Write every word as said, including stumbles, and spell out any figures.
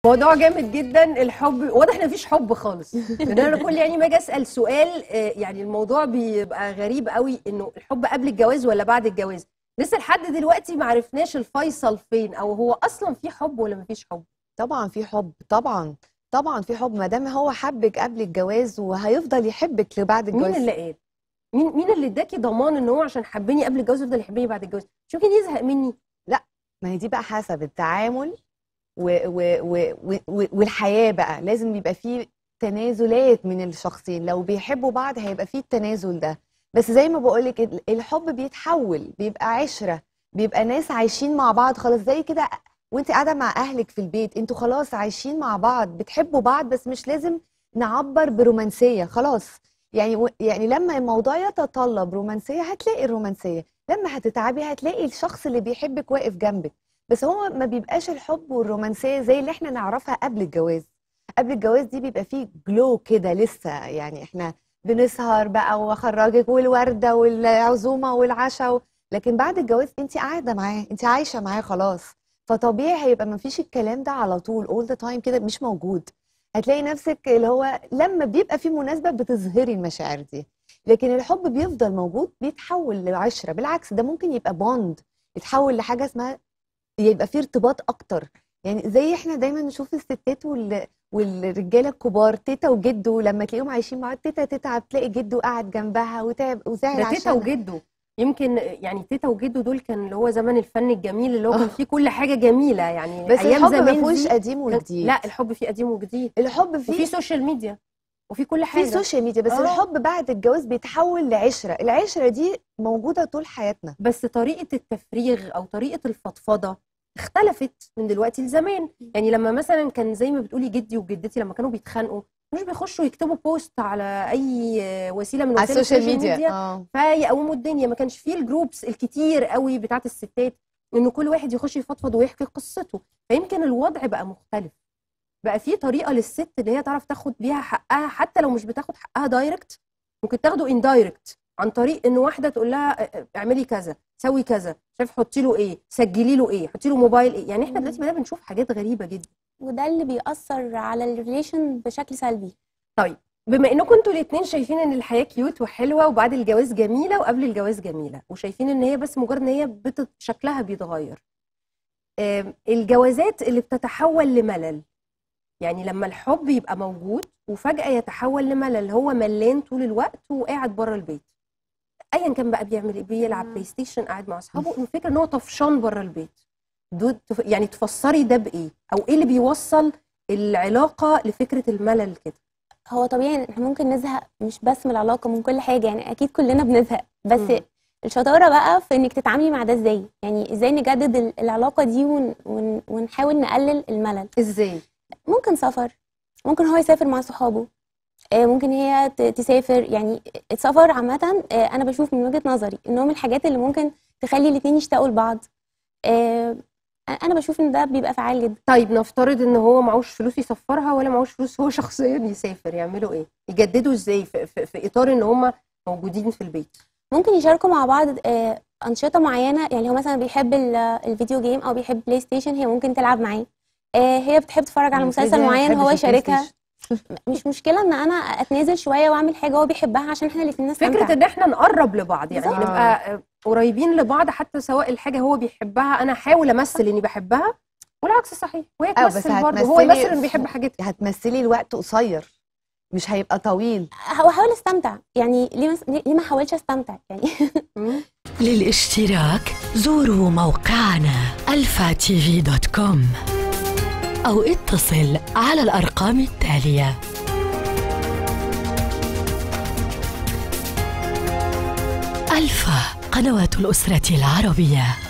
موضوع جامد جدا. الحب واضح ان مفيش حب خالص، لان انا كل يعني ما اجي اسال سؤال يعني الموضوع بيبقى غريب قوي، انه الحب قبل الجواز ولا بعد الجواز. لسه لحد دلوقتي ما عرفناش الفيصل فين، او هو اصلا في حب ولا مفيش حب. طبعا في حب، طبعا طبعا في حب، ما دام هو حبك قبل الجواز وهيفضل يحبك لبعد الجواز. مين اللي قال؟ مين مين اللي اداكي ضمان ان هو عشان حبني قبل الجواز يفضل يحبني بعد الجواز؟ مش ممكن يزهق مني؟ لا، ما هي دي بقى حسب التعامل و و و و والحياه بقى لازم يبقى فيه تنازلات من الشخصين. لو بيحبوا بعض هيبقى فيه التنازل ده، بس زي ما بقولك الحب بيتحول، بيبقى عشره، بيبقى ناس عايشين مع بعض خلاص، زي كده وانت قاعده مع اهلك في البيت، انتوا خلاص عايشين مع بعض، بتحبوا بعض، بس مش لازم نعبر برومانسيه خلاص. يعني يعني لما الموضوع يتطلب رومانسيه هتلاقي الرومانسيه، لما هتتعبي هتلاقي الشخص اللي بيحبك واقف جنبك. بس هو ما بيبقاش الحب والرومانسيه زي اللي احنا نعرفها قبل الجواز. قبل الجواز دي بيبقى فيه جلو كده لسه، يعني احنا بنسهر بقى واخرجك والورده والعزومه والعشاء، لكن بعد الجواز انت قاعده معاه، انت عايشه معاه خلاص، فطبيعي هيبقى ما فيش الكلام ده على طول all the time كده، مش موجود. هتلاقي نفسك اللي هو لما بيبقى في مناسبه بتظهري المشاعر دي، لكن الحب بيفضل موجود، بيتحول لعشره. بالعكس ده ممكن يبقى بوند، يتحول لحاجه اسمها يبقى فيه ارتباط اكتر. يعني زي احنا دايما نشوف الستات وال... والرجاله الكبار، تيتا وجدو، لما تلاقيهم عايشين مع تيتا تتعب تلاقي جدو قاعد جنبها وتعب وزعل عشان تيتا وجدو. يمكن يعني تيتا وجدو دول كان اللي هو زمن الفن الجميل، اللي هو كان فيه كل حاجه جميله يعني. بس ايام الحب زمان ما فيهوش قديم وجديد. لا، الحب فيه قديم وجديد. الحب فيه وفي سوشيال ميديا وفي كل حاجه، في سوشيال ميديا، بس آه. الحب بعد الجواز بيتحول لعشره، العشره دي موجوده طول حياتنا. بس طريقه التفريغ او طريقه الفضفضه اختلفت من دلوقتي لزمان. يعني لما مثلا كان زي ما بتقولي جدي وجدتي لما كانوا بيتخانقوا مش بيخشوا يكتبوا بوست على اي وسيله من وسائل السوشيال ميديا, ميديا. آه. فيقوموا الدنيا. ما كانش فيه الجروبس الكتير قوي بتاعت الستات انه كل واحد يخش يفضفض ويحكي قصته، فيمكن الوضع بقى مختلف. بقى فيه طريقه للست اللي هي تعرف تاخد بيها حقها، حتى لو مش بتاخد حقها دايركت، ممكن تاخده اندايركت، عن طريق ان واحده تقول لها اعملي كذا، سوي كذا، شايف حطي له ايه، سجلي له ايه، حطي له موبايل ايه. يعني احنا دلوقتي بقينا بنشوف حاجات غريبه جدا، وده اللي بيأثر على الريليشن بشكل سلبي. طيب بما انكم انتوا الاثنين شايفين ان الحياه كيوت وحلوه وبعد الجواز جميله وقبل الجواز جميله، وشايفين ان هي بس مجرد ان هي بت... شكلها بيتغير، الجوازات اللي بتتحول لملل، يعني لما الحب يبقى موجود وفجأة يتحول لملل، هو ملان طول الوقت وقاعد بره البيت ايا كان بقى بيعمل ايه، بيلعب بلاي ستيشن، قاعد مع اصحابه، الفكره ان هو طفشان بره البيت. يعني تفسري ده بايه، او ايه اللي بيوصل العلاقه لفكره الملل كده؟ هو طبيعي احنا ممكن نزهق مش بس من العلاقه، من كل حاجه، يعني اكيد كلنا بنزهق، بس م. الشطاره بقى في انك تتعاملي مع ده ازاي، يعني ازاي نجدد العلاقه دي ون ون ونحاول نقلل الملل. ازاي؟ ممكن سفر، ممكن هو يسافر مع صحابه، ممكن هي تسافر. يعني السفر عامه انا بشوف من وجهه نظري ان هو من الحاجات اللي ممكن تخلي الاثنين يشتاقوا لبعض. انا بشوف ان ده بيبقى فعال جدا. طيب نفترض ان هو معهوش فلوس يسفرها ولا معهوش فلوس هو شخصيا يسافر، يعملوا ايه؟ يجددوا ازاي في, في, في اطار ان هم موجودين في البيت؟ ممكن يشاركوا مع بعض انشطه معينه. يعني هو مثلا بيحب الفيديو جيم او بيحب بلاي ستيشن، هي ممكن تلعب معاه. هي بتحب تتفرج على مسلسل معين هو يشاركها. مش مشكله ان انا اتنازل شويه واعمل حاجه هو بيحبها عشان احنا الاثنين نستمتع. فكره ان احنا نقرب لبعض، يعني بالزبط. نبقى قريبين لبعض، حتى سواء الحاجه هو بيحبها انا احاول امثل اني بحبها، والعكس صحيح، وهي تمثل برضه هو يمثل انه بيحب حاجتها. هتمثلي الوقت قصير مش هيبقى طويل. هحاول استمتع، يعني ليه مس... ليه ما احاولش استمتع يعني. للاشتراك زوروا موقعنا الفا تي في دوت كوم أو اتصل على الأرقام التالية. ألفا، قنوات الأسرة العربية.